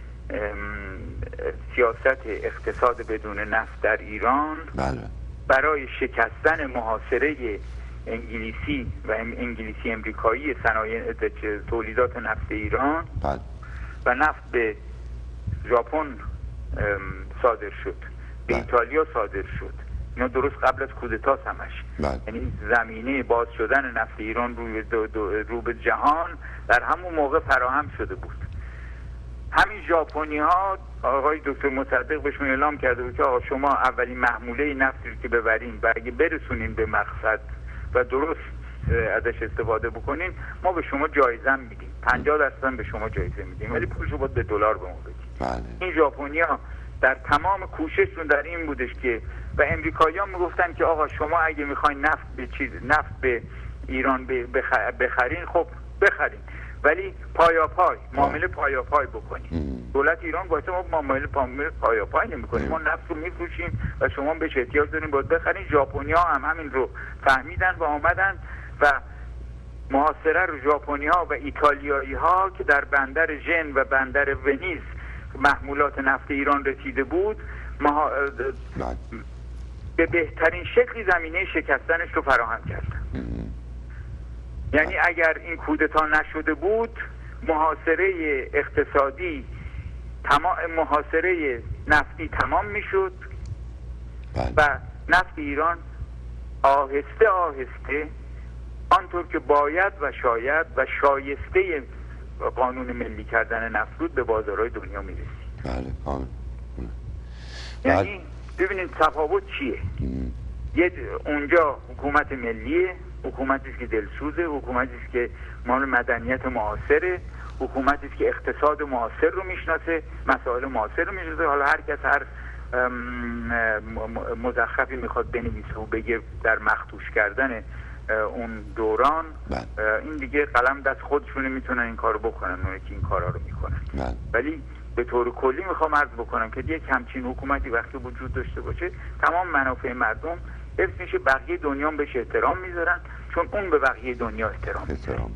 سیاست اقتصاد بدون نفت در ایران برای شکستن محاصره انگلیسی و انگلیسی امریکایی صنایع تولیدات نفت ایران و نفت به ژاپن صادر شد، به ایتالیا صادر شد. اینا درست قبل از کودتا همش. یعنی زمینه باز شدن نفت ایران رو به جهان در همون موقع فراهم شده بود. همین ژاپنی ها آقای دکتر مصدق بهشون اعلام کرده بود که آقا شما اولین محموله نفتی رو که ببرین و اگه برسونین به مقصد و درست ازش استفاده بکنین ما به شما جایزه میدیم، 50% به شما جایزه میدیم، ولی پولشو باید به دلار به ما بدیم. این ژاپنی‌ها در تمام کوشششون در این بودش که و امریکایی‌ها میگفتن که آقا شما اگه میخواین نفت به ایران بخرین، خب بخرین، ولی پایاپای معامله پایاپای بکنیم. دولت ایران گفته ما معامله پایاپای نمی‌کنیم، ما نفت رو میفروشیم و شما بهش احتیاج دارین باید بخرین. ژاپنی‌ها هم همین رو فهمیدن و آمدن و محاصره رو ژاپنی‌ها و ایتالیایی‌ها که در بندر ژن و بندر ونیز محمولات نفت ایران رسیده بود به بهترین شکلی زمینه شکستنش رو فراهم کردن. یعنی اگر این کودتا نشده بود محاصره اقتصادی محاصره نفتی تمام میشد و نفت ایران آهسته آهسته آنطور که باید و شاید و شایسته قانون ملی کردن نفت بود به بازارهای دنیا میرسید. بله کامل. یعنی ببینید تفاوت چیه؟ اونجا حکومت ملیه، حکومتی است که دلسوزه، حکومتی است که مال مدنیت معاصره، حکومتی است که اقتصاد معاصر رو میشناسه، مسائل معاصر رو میشناسه. حالا هر کس هر مزخرفی میخواد بنویسه و بگه در مخدوش کردن اون دوران، این دیگه قلم دست خودشونه، میتونن این کارو بکنن، اونایی که این کارا رو میکنن. ولی به طور کلی میخوام عرض بکنم که یک همچین حکومتی وقتی وجود داشته باشه تمام منافع مردم حفظ میشه، بقیه دنیا بهش احترام میذارن چون اون به بقیه دنیا احترام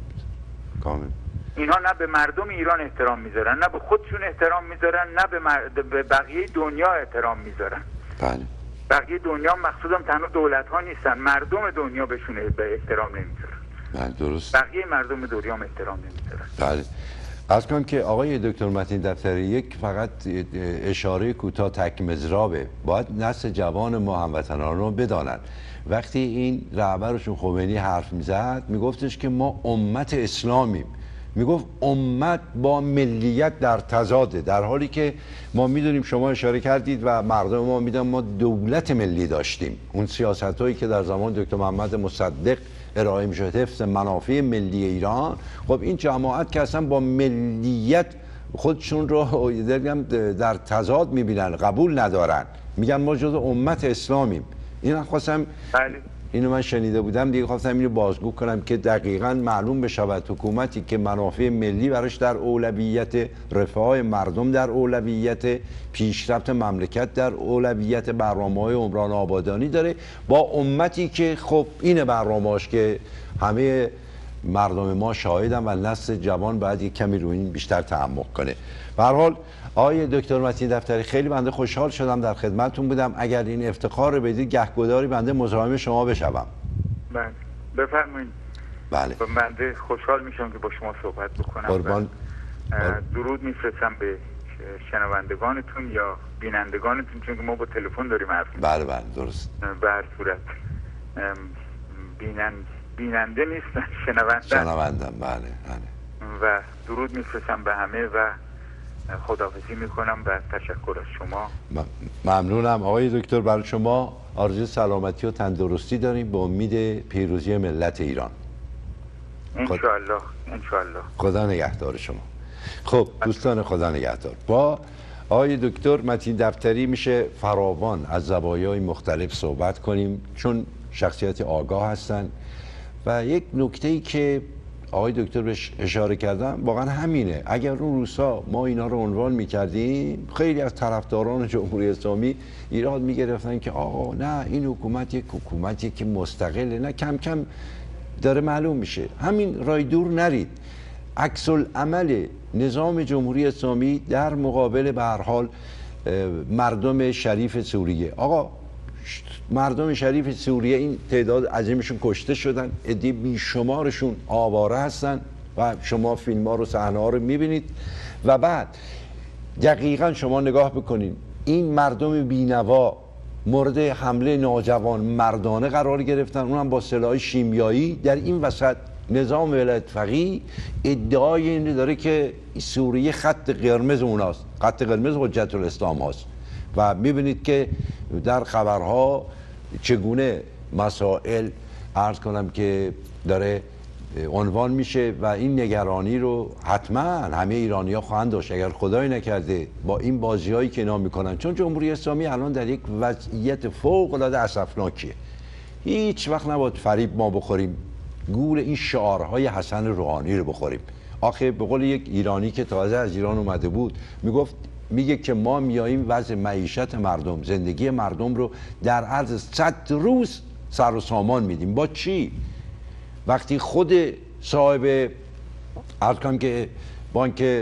کامل. اینها نه به مردم ایران احترام میذارن، نه به خودشون احترام میذارن، نه به بقیه دنیا احترام میذارن. بله. بقیه دنیا مقصودم تنها دولت ها نیستن، مردم دنیا بهشون به احترام نمیذارن. بله درست. بقیه مردم دنیا هم احترام نمیذارن. بله. از کنم که آقای دکتر متین دفتری یک فقط اشاره کوتاه تک مضرابه، باید نسل جوان ما هموطنان رو بدانند. وقتی این رهبرشون خمینی حرف میزد میگفتش که ما امت اسلامیم، میگفت امت با ملیت در تضاده، در حالی که ما میدونیم، شما اشاره کردید و مردم ما میدونن ما دولت ملی داشتیم. اون سیاست هایی که در زمان دکتر محمد مصدق ارائه میشد حفظ منافع ملی ایران، خب این جماعت که اصلا با ملیت خودشون رو در تضاد میبینن، قبول ندارن، میگن ما جز امت اسلامیم. این خواستم اینو من شنیده بودم دیگه، خواستم اینو بازگو کنم که دقیقاً معلوم بشود حکومتی که منافع ملی براش در اولویت، رفاه مردم در اولویت، پیشرفت مملکت در اولویت، برنامه‌های عمران آبادانی داره، با امتی که خب این برنامه‌اش که همه مردم ما شاهدن و نسل جوان باید یک کمی روی این بیشتر تعمق کنه. به هر حال آقای دکتر متین دفتری خیلی بنده خوشحال شدم در خدمتتون بودم. اگر این افتخار رو بدید گهگداری بنده مزاحم شما بشوم. بله بفرمایید. بله بنده خوشحال میشم که با شما صحبت بکنم. قربان. درود میفرستم به شنوندگانتون یا بینندگانتون، چون که ما با تلفن داریم حرف میزنیم. بله بله درست. به هر صورت بیننده نیستن، شنوندم. بله بله. و درود میفرستم به همه و خداحافظی میکنم و تشکر از شما. ممنونم آقای دکتر. برای شما آرزوی سلامتی و تندرستی داریم به امید پیروزی ملت ایران. انشاءالله. خدا نگهدار شما. خب دوستان، خدا نگهدار. با آقای دکتر متین دفتری میشه فراوان از زوایای مختلف صحبت کنیم، چون شخصیت آگاه هستن و یک نکته‌ای که آقای دکتر بهش اشاره کردن واقعا همینه. اگر اون روزها ما اینا رو عنوان میکردیم، خیلی از طرفداران جمهوری اسلامی ایراد میگرفتن که آقا نه این حکومت یک حکومتی که مستقله، نه کم کم داره معلوم میشه. همین رای دور نرید. عکس العمل نظام جمهوری اسلامی در مقابل به هر حال مردم شریف سوریه. آقا مردم شریف سوریه این تعداد عظیمشون کشته شدن، عده بیشمارشون آواره هستن و شما فیلم ها رو، صحنه ها رو میبینید و بعد دقیقا شما نگاه بکنید این مردم بینوا مورد حمله ناجوان مردانه قرار گرفتن، اونم با سلاح شیمیایی. در این وسط نظام ولایت فقیه ادعای این داره که سوریه خط قرمز اوناست، خط قرمز حجت الاسلام هاست و میبینید که در خبرها چگونه مسائل عرض کنم که داره عنوان میشه و این نگرانی رو حتما همه ایرانی‌ها خواهند داشت اگر خدای نکرده با این بازی‌هایی که اینا میکنن، چون جمهوری اسلامی الان در یک وضعیت فوق‌العاده اسفناکیه. هیچ وقت نباید فریب ما بخوریم، گول این شعارهای حسن روحانی رو بخوریم. آخه به قول یک ایرانی که تازه از ایران اومده بود میگه که ما میاییم وضع معیشت مردم، زندگی مردم رو در عرض 100 روز سر و سامان میدیم. با چی؟ وقتی خود صاحب ارکان که بانک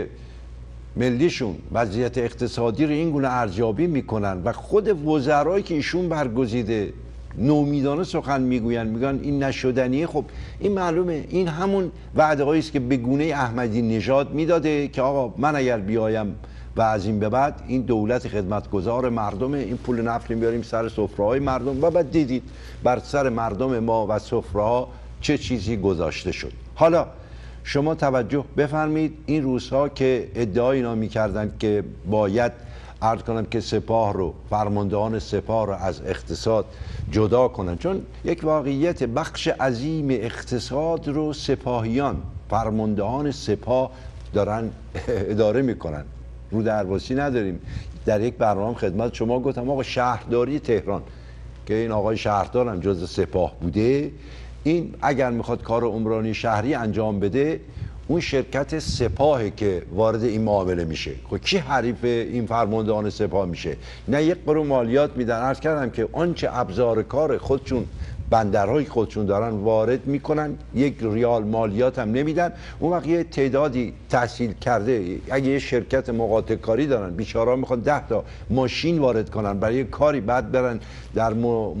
ملیشون وضعیت اقتصادی رو این گونه ارزیابی میکنن و خود وزرایی که ایشون برگزیده نومیدانه سخن میگن این نشدنیه، خب این معلومه این همون وعده‌هایی است که به گونه احمدی نژاد میداده که آقا من اگر بیایم و از این به بعد این دولت خدمتگزار مردمه، این پول نفت میاریم سر سفره‌های مردم و بعد دیدید بر سر مردم ما و سفره‌ها چه چیزی گذاشته شد. حالا شما توجه بفرمایید، این روزها که ادعای اینا میکردن که باید عرض کنم که سپاه رو، فرماندهان سپاه رو از اقتصاد جدا کنن، چون یک واقعیت بخش عظیم اقتصاد رو سپاهیان، فرماندهان سپاه دارن اداره میکنن. رو درواسی نداریم. در یک برنامه خدمت شما گفتم آقا شهرداری تهران که این آقای شهردار هم جز سپاه بوده، این اگر میخواد کار عمرانی شهری انجام بده، اون شرکت سپاهه که وارد این معامله میشه. خب کی حریف این فرماندهان سپاه میشه؟ نه یک قرون مالیات میدن. عرض کردم که آنچه ابزار کار خودشون، بندرهای خودشون دارن وارد میکنن، یک ریال مالیات هم نمیدن. اون وقت یه تعدادی تحصیل کرده اگه یه شرکت مقاطع کاری دارن، بیچاره‌ها میخوان 10 تا ماشین وارد کنن برای کاری، بعد برن در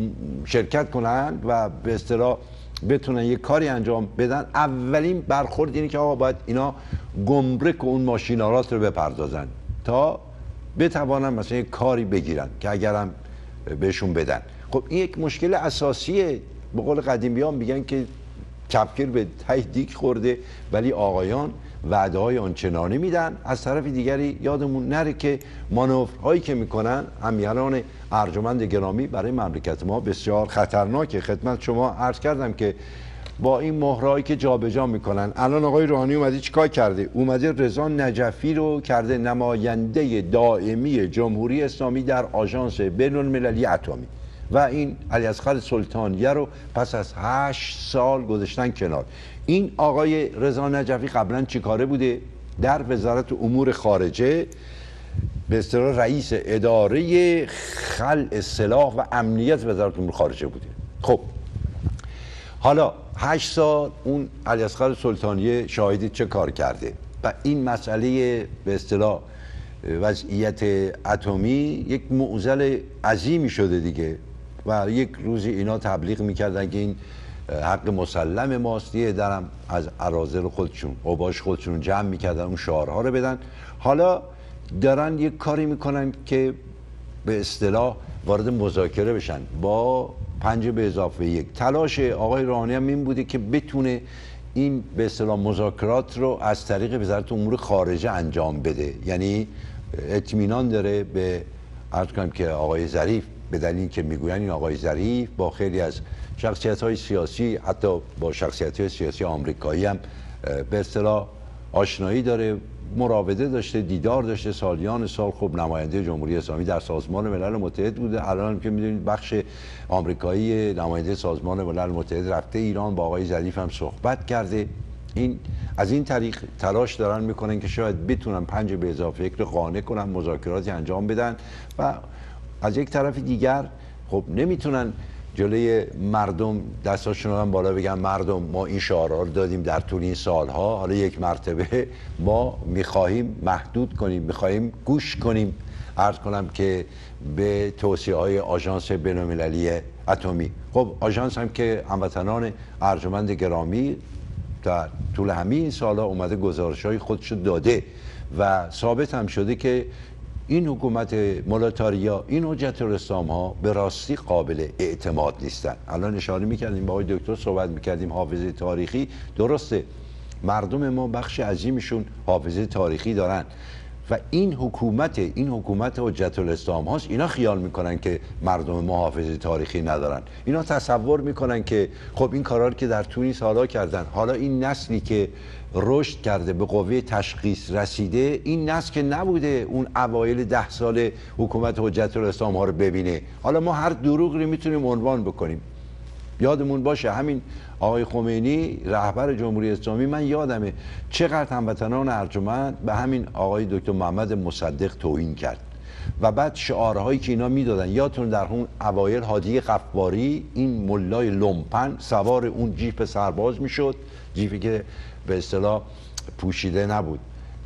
شرکت کنن و به اصطلاح بتونن یه کاری انجام بدن، اولین برخورد اینه که آقا باید اینا گمرک و اون ماشینالات رو بپردازن تا بتوانن مثلا یه کاری بگیرن که اگرم بهشون بدن. خب این یک مشکل اساسیه. به قول قدیمیان میگن که کفگیر به ته دیگ خورده، ولی آقایان وعده‌های آنچنانی میدن. از طرف دیگری یادمون نره که مانورهایی که میکنن امیران ارجمند گرامی برای مملکت ما بسیار خطرناکه. خدمت شما عرض کردم که با این مهرهایی که جابجا میکنن، الان آقای روحانی اومده چیکار کرده؟ اومده رضا نجفی رو کرده نماینده دائمی جمهوری اسلامی در آژانس بین‌المللی اتمی و این علیاصغر سلطانیه رو پس از 8 سال گذاشتن کنار. این آقای رضا نجفی قبلا چیکاره بوده؟ در وزارت امور خارجه به اصطلاح رئیس اداره خلع سلاح و امنیت وزارت امور خارجه بوده. خب حالا 8 سال اون علیاصغر سلطانیه شاهدید چه کار کرده و این مسئله به اصطلاح وضعیت اتمی یک معضل عظیمی شده دیگه و یک روزی اینا تبلیغ میکردن که این حق مسلم ماست، یه درم از اراذل خودشون، اوباش خودشون جمع میکردن اون شعارها رو بدن. حالا دارن یک کاری میکنن که به اصطلاح وارد مذاکره بشن با 5+1. تلاش آقای روحانی هم این بوده که بتونه این به اصطلاح مذاکرات رو از طریق وزارت امور خارجه انجام بده. یعنی اطمینان داره به عرض کنم که آقای ظریف، به دلیل که میگوین این آقای ظریف با خیلی از شخصیت‌های سیاسی، حتی با شخصیت‌های سیاسی آمریکایی هم به اصطلاح آشنایی داره، مراوده داشته، دیدار داشته، سالیان سال خب نماینده جمهوری اسلامی در سازمان ملل متحد بوده. الان که میدونید بخش آمریکایی نماینده سازمان ملل متحد رفته ایران، با آقای ظریف هم صحبت کرده. این از این طریق تلاش دارن میکنن که شاید بتونن 5+1 رو قانع کنن، مذاکراتی انجام بدن و از یک طرف دیگر خب نمیتونن جلوی مردم دستاشون رو بالا بگن مردم ما این شعارها رو دادیم در طول این سالها، حالا یک مرتبه ما میخواهیم محدود کنیم، میخواهیم گوش کنیم، عرض کنم که به توصیه‌های آژانس بین‌المللی اتمی. خب آژانس هم که هموطنان ارجمند گرامی در طول همین سالها اومده گزارش‌های خودش داده و ثابت هم شده که این حکومت مولاتاریا، این حجت الاسلام ها به راستی قابل اعتماد نیستن. الان اشاره میکردیم با آقای دکتر صحبت میکردیم حافظه تاریخی، درسته مردم ما بخش عظیمشون حافظه تاریخی دارن، و این حکومت حجت الاسلام هاست. اینا خیال میکنن که مردم محافظه تاریخی ندارن. اینا تصور میکنن که خب این کارا رو که در تونس حالا کردن، حالا این نسلی که رشد کرده به قوه تشخیص رسیده، این نسل که نبوده اون اوایل 10 سال حکومت حجت الاسلام ها رو ببینه. حالا ما هر دروغی رو میتونیم عنوان بکنیم. یادمون باشه همین آقای خمینی رهبر جمهوری اسلامی، من یادمه چقدر هموطنان ارجمند به همین آقای دکتر محمد مصدق توهین کرد و بعد شعارهایی که اینا میدادن. یادتون در اون اوایل هادی غفاری این ملای لومپن سوار اون جیپ سرباز میشد، جیپی که به اصطلاح پوشیده نبود،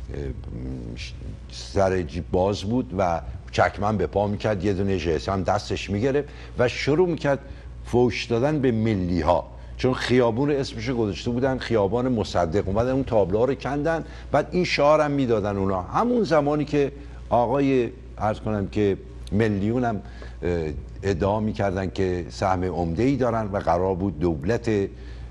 سر جیب باز بود و چکمن به پا میکرد، یه دونه جسم دستش میگرفت و شروع میکرد فوش دادن به ملی ها، چون خیابون اسمشو گذاشته بودن خیابان مصدق. اومدن اون تابلوها رو کندن، بعد این شعار هم میدادن اونا. همون زمانی که آقای عرض کنم که ملیون هم ادعا میکردن که سهم عمده‌ای دارن و قرار بود دولت به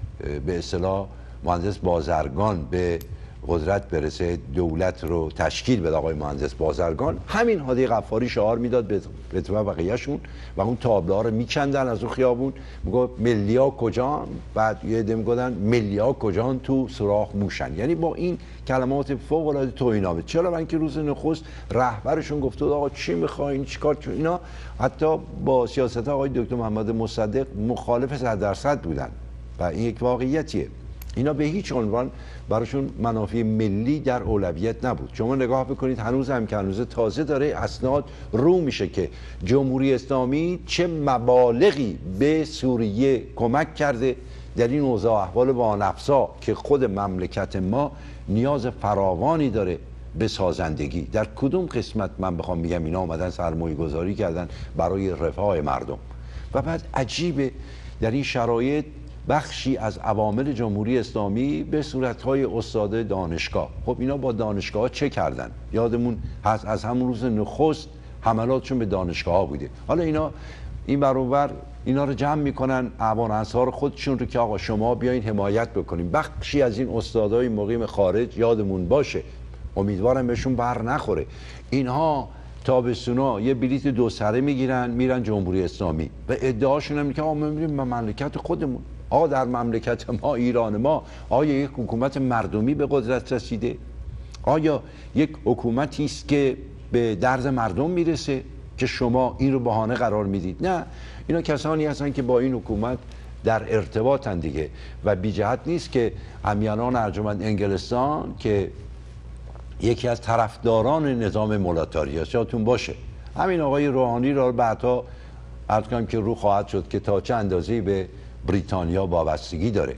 اصطلاح مهندس بازرگان به قدرت برسه، دولت رو تشکیل بده آقای مهندس بازرگان. همین هادی غفاری شعار میداد به تو بقیه‌شون و اون تابلوها رو میکندن از اون خیابون، میگفت ملیا کجان، بعد یه عده میگفتن ملیا کجان تو سوراخ موشن. یعنی با این کلمات فوق العاده توهین‌آمیز. چرا؟ برای اینکه روز نخست رهبرشون گفته بود آقا چی می‌خواین چیکار. اینا حتی با سیاست آقای دکتر محمد مصدق مخالف 100% بودن و این یک واقعیتیه. اینا به هیچ عنوان براشون منافع ملی در اولویت نبود. شما نگاه بکنید هنوز هم که هنوز تازه داره اسناد رو میشه که جمهوری اسلامی چه مبالغی به سوریه کمک کرده در این اوضاع احوال وانفسا که خود مملکت ما نیاز فراوانی داره به سازندگی. در کدوم قسمت من بخوام میگم اینا اومدن سرمایه گذاری کردن برای رفاه مردم. و بعد عجیبه در این شرایط بخشی از عوامل جمهوری اسلامی به صورتهای استاد دانشگاه، خب اینا با دانشگاه ها چه کردن؟ یادمون هست از همون روز نخست حملاتشون به دانشگاه ها بوده. حالا اینا این برابر اینا رو جمع میکنن اعوان انصار خودشون رو که آقا شما بیاین حمایت بکنیم. بخشی از این استادای مقیم خارج یادمون باشه، امیدوارم بهشون بر نخوره، اینها تابستونا یه بلیت 2 سره میگیرن میرن جمهوری اسلامی و ادعاشون هم که آقا ما میریم به مملکت خودمون. آقا در مملکت ما ایران ما آیا یک حکومت مردمی به قدرت رسیده؟ آیا یک حکومتی است که به درد مردم میرسه که شما این رو بهانه قرار میدید؟ نه، اینا کسانی هستن که با این حکومت در ارتباطن دیگه و بی جهت نیست که عمیانان ارجمند انگلستان که یکی از طرفداران نظام مولاتاری است، یادتون باشه همین آقای روحانی را بعدها عرض کنم که رو خواهد شد که تا چه اندازه‌ای به بریتانیا وابستگی داره.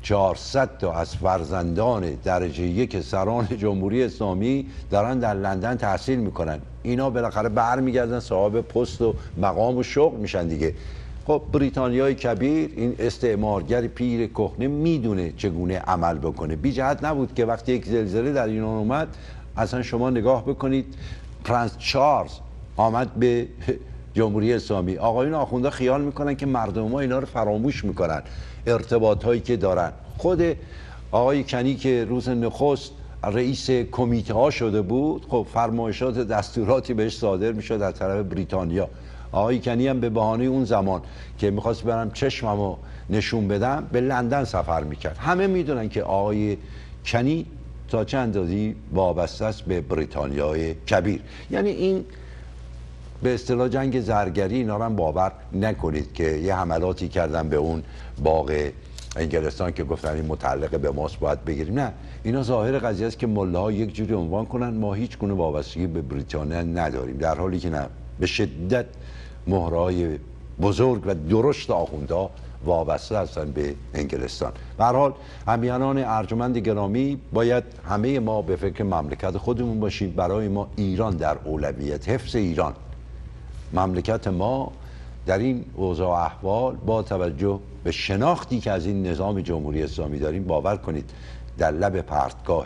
400 تا از فرزندان درجه 1 سران جمهوری اسلامی دارن در لندن تحصیل میکنن. اینا بالاخره برمیگردن صاحب پست و مقام و شغل میشن دیگه. خب بریتانیای کبیر این استعمارگر پیر کهنه میدونه چگونه عمل بکنه. بی جهت نبود که وقتی یک زلزله در ایران اومد اصلا شما نگاه بکنید پرنس چارلز آمد به جمهوری اسلامی. آقایون آخونده خیال میکنن که مردم ما اینا رو فراموش میکنن، ارتباط هایی که دارن. خود آقای کنی که روز نخست رئیس کمیته ها شده بود، خب فرمایشات دستوراتی بهش صادر میشد از طرف بریتانیا. آقای کنی هم به بهانه اون زمان که میخواست برم چشممو نشون بدم به لندن سفر میکرد. همه میدونن که آقای کنی تا چه اندازه‌ای وابسته است به بریتانیای کبیر. یعنی این به اصطلاح جنگ زرگری، اینا رو هم باور نکنید که یه حملاتی کردن به اون باغ انگلستان که گفتن این متعلق به ماست باید بگیریم. نه، اینا ظاهر قضیه است که ملاها یک جوری عنوان کنن ما هیچ گونه وابستگی به بریتانیا نداریم، در حالی که نه، به شدت مهرهای بزرگ و درشت آخوندا وابسته هستن به انگلستان. به هر حال همیهنان ارجمند گرامی، باید همه ما به فکر مملکت خودمون باشیم. برای ما ایران در اولویت، حفظ ایران، مملکت ما در این اوضاع احوال با توجه به شناختی که از این نظام جمهوری اسلامی داریم، باور کنید در لب پرتگاه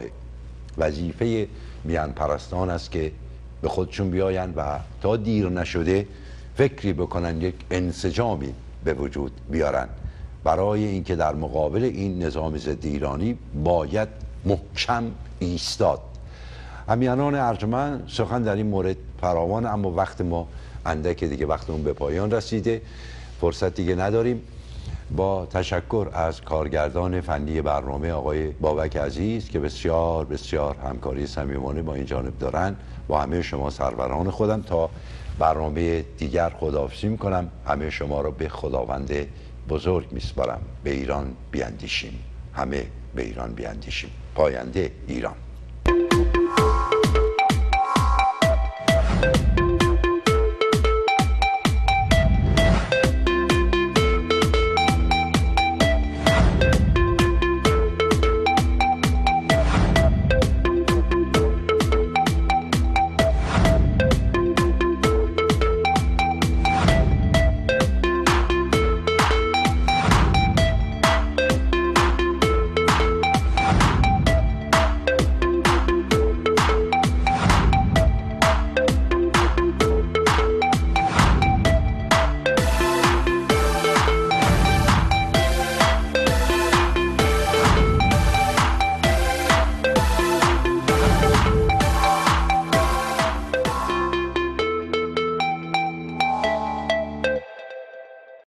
وظیفه میان پرستان است که به خودشون بیاین و تا دیر نشده فکری بکنن، یک انسجامی به وجود بیارن برای اینکه در مقابل این نظام ضد ایرانی باید محکم ایستاد. همیهنان ارجمند، سخن در این مورد فراوان، اما وقت ما اندک دیگه، وقتمون به پایان رسیده، فرصت دیگه نداریم. با تشکر از کارگردان فنی برنامه آقای بابک عزیز که بسیار بسیار همکاری صمیمانه با این جانب دارن، با همه شما سروران خودم، تا برنامه دیگر خداحافظی میکنم. همه شما را به خداوند بزرگ میسپارم. به ایران بیاندیشیم، همه به ایران بیاندیشیم. پاینده ایران.